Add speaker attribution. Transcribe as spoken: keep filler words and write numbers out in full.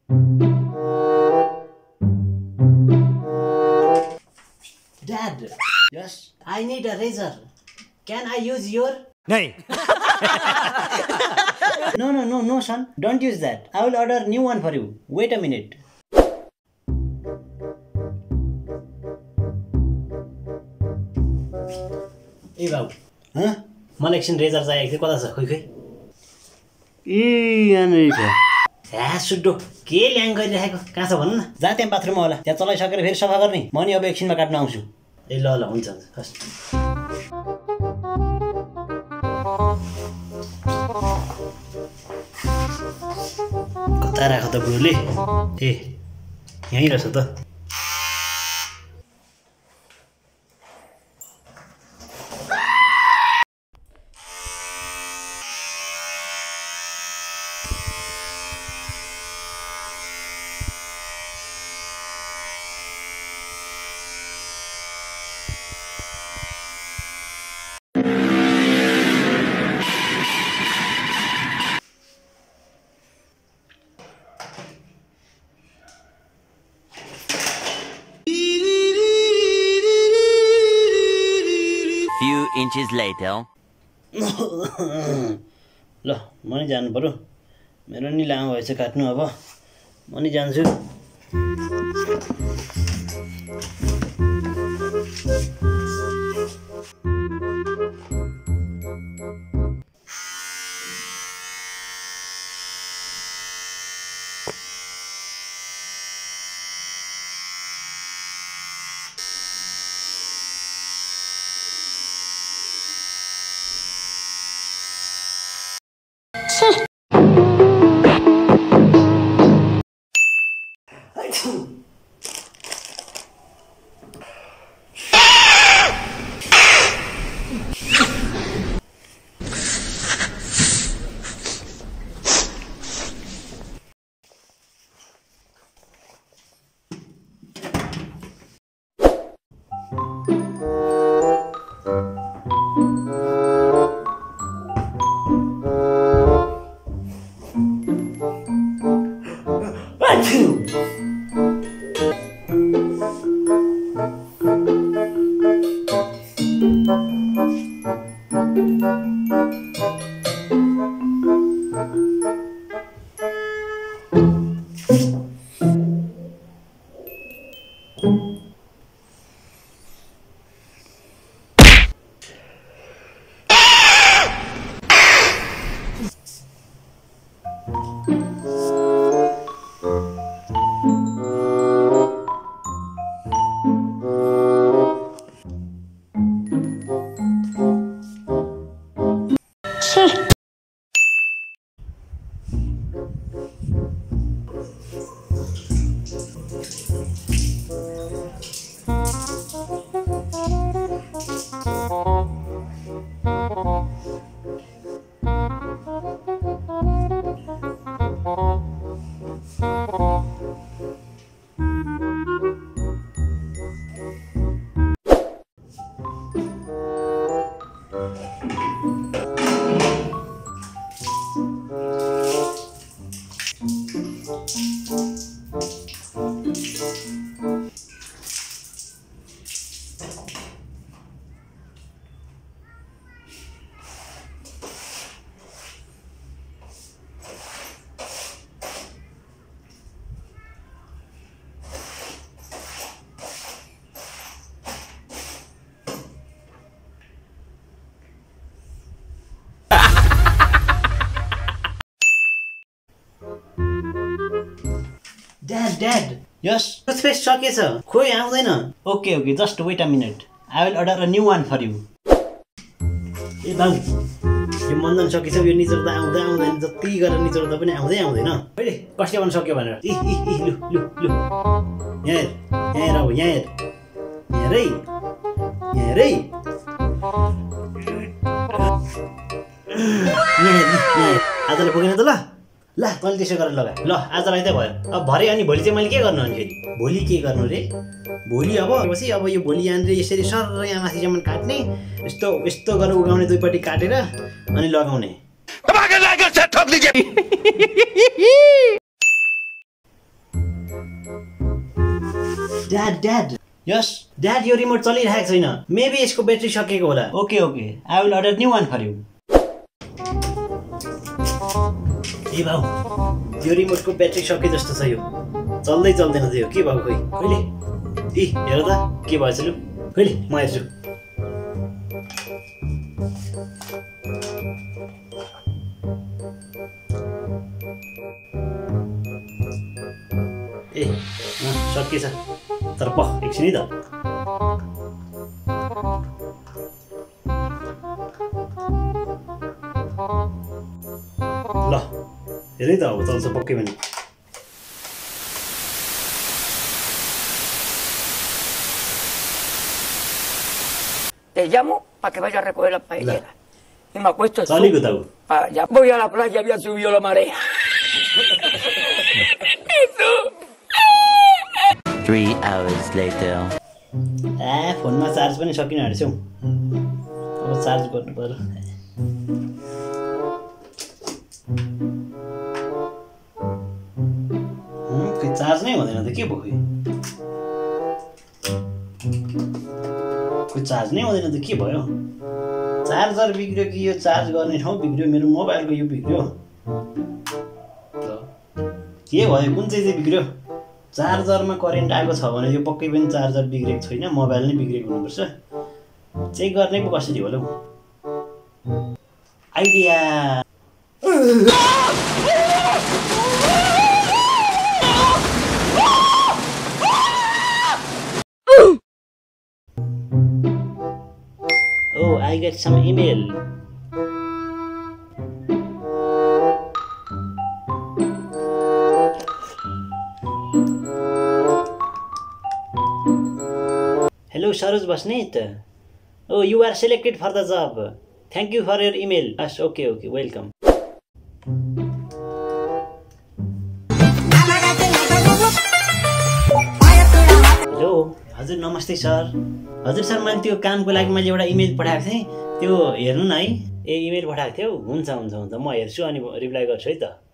Speaker 1: Dad. Yes. I need a razor. Can I use your?
Speaker 2: No.
Speaker 1: No, no, no, no, son. Don't use that. I will order a new one for you. Wait a minute. Hey, Badu. Huh? मलाई एकछिन razor चाहिएको थियो कता छ खोइ खोइ
Speaker 3: ए यहाँनिर छ
Speaker 1: ह्या सुड्डो के ल्याङ गरिरहेको कहाँ छ भन्नु न जा त्यहाँ बाथरुममा होला त्यहाँ चलाइसकेर फेरि सफा गर्ने म नि अब एकछिनमा काट्न आउँछु ए ल ल हुन्छ हुन्छ कता राख त बुढोले ए यहीँ रहेछ त
Speaker 4: Few inches later.
Speaker 1: ल म नि जानु पर्यो मेरो नि लामो भएछ काट्नु अब म नि जान्छु Dad, Dad. Yes. Toothpaste सकेछ खोइ आउँदैन okay okay just wait a minute I will order a new one for you ए बाबु यो मन्दन सकेछ यो निचोर्दा आउँदै आउँदैन जति गरेर निचोर्दा पनि आउँदै आउँदैन अहिले कसले भन्न सक्यो भनेर इ इ इ लु लु लु यहाँ हेर यहाँ हेर अब यहाँ हेर यहाँ हेर यहाँ हेर आजले पुगेन त ल ल तैँले त्यसो गरेर लगा ल आजलाई त भयो अब भरे अनि भोलि चाहिँ मैले के गर्नु अनि फेरि भोलि के गर्नु रे भोलि अब पछि अब यो भोलि यहाँनिर यसरी सर यहाँ माथिसम्म काट्ने यस्तो यस्तो गरेर उगाउने दुईपट्टि काटेर अनि लगाउने ड्याड ड्याड यस ड्याड यो रिमोट चलिरहेको छैन मेबी यसको ब्याट्री सकिएको होला okay okay I will order new one for you ए भाउ यो रिमोटको ब्याट्री सके जस्तो छ यो चल्दै चल्दैन थियो के भाउ खोइ कहिले ए हेर त के भएछ लु कहिले म हेर्छु ए सकिएछ तर प एकछिन है त ल हेरै त अब चल्छ पक्कै पनि
Speaker 2: Te llamo para que vaya a recoger las paelleras. Y me acuesto el
Speaker 1: चलेको त
Speaker 2: Ah, ya voy a la playa, había subido la marea.
Speaker 4: Three hours later.
Speaker 1: ए फोनमा चार्ज पनि सकिन आँटेछ हौ अब चार्ज गर्नु पर्यो खै चार्ज नै हुँदैन त के भयो खै चार्ज नै हुँदैन त के भयो चार्जर बिग्रियो कि यो चार्ज गर्ने ठाउँ बिग्रियो मेरो मोबाइलको यो बिग्रियो के भयो कुन चाहिँ चाहिँ बिग्रियो चार्जरमा करेन्ट आएको छ भने यो पक्कै पनि चार्जर बिग्रेको छैन मोबाइल नै बिग्रेको हुनुपर्छ चेक गर्ने पो कसरी होला हौ idea Oh, I get some email. Hello, Saroj Basnet. Oh, you are selected for the job. Thank you for your email. Yes, okay, okay, welcome. Hello, हजुर नमस्ते सर हजुर सर मैले त्यो कामको लागि मैले एउटा इमेल पठाएको थिएँ त्यो हेर्नु न है ए इमेल पठाएको थियो हुन्छ हुन्छ हुन्छ म हेर्छु अनि रिप्लाई गर्छु है त